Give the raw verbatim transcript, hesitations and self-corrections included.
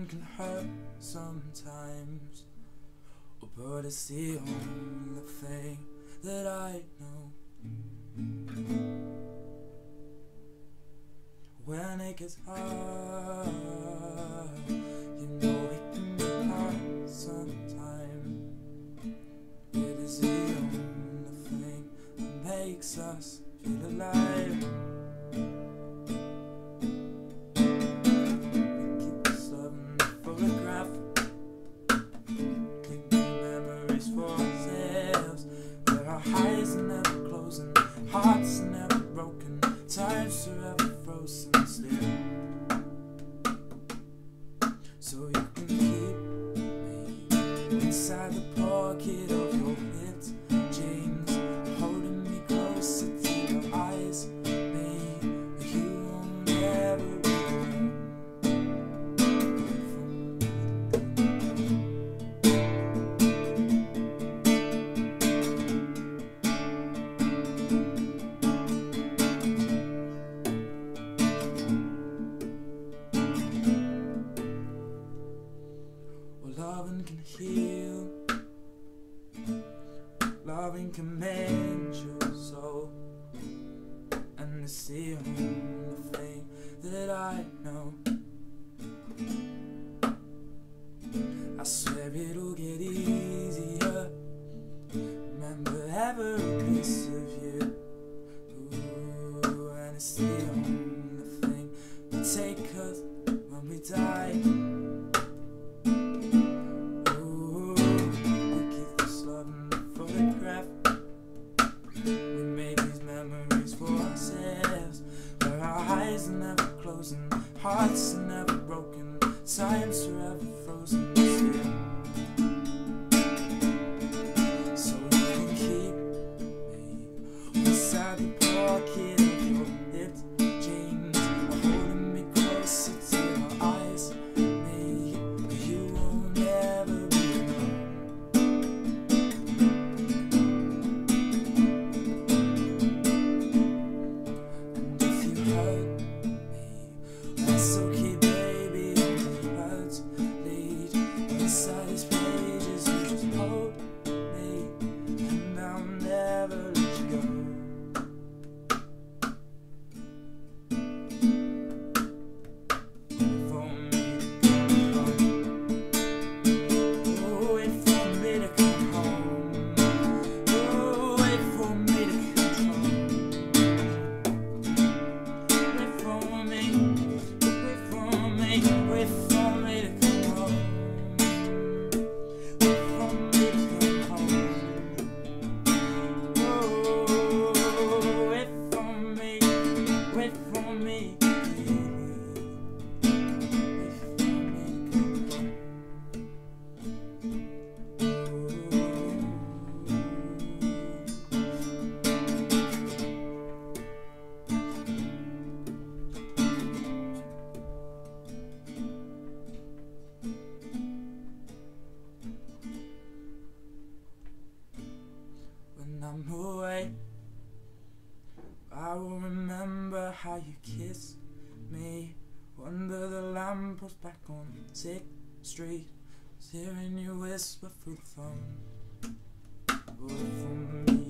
Loving can hurt sometimes, but it's the only thing that I know. When it gets hard, you know it can be hard sometimes. It is the only thing that makes us feel alive. Eyes are never closing, hearts are never broken, time's forever frozen still. So you can keep me inside the pocket of your hips, jeans, holding me closer to your eyes. Me, you won't ever be Loving can heal, loving can mend your soul, and it's the only thing that I know. I swear it'll get easier, remember every piece of you. Ooh, and it's the only thing that take us when we die. Eyes are never closing, hearts are never broken, time's forever frozen still. So you can keep me inside the pocket of your hips, jeans, holding me closer to your eyes. Me, you won't ever be alone. And if you hurt, that's okay, baby, it hurts. Lead inside these pages, you just hold me, and I'll never let you go. Wait for me to come home. Oh, wait for me to come home. Oh, wait for me to come home. Wait for me. Wait for me to come home. Wait for me to come home. Oh, wait for me, wait for me. Wait for me to come home. When I'm away, I will remember how you kissed me under the lamppost back on Sixth Street, hearing you whisper through the phone. Wait for me.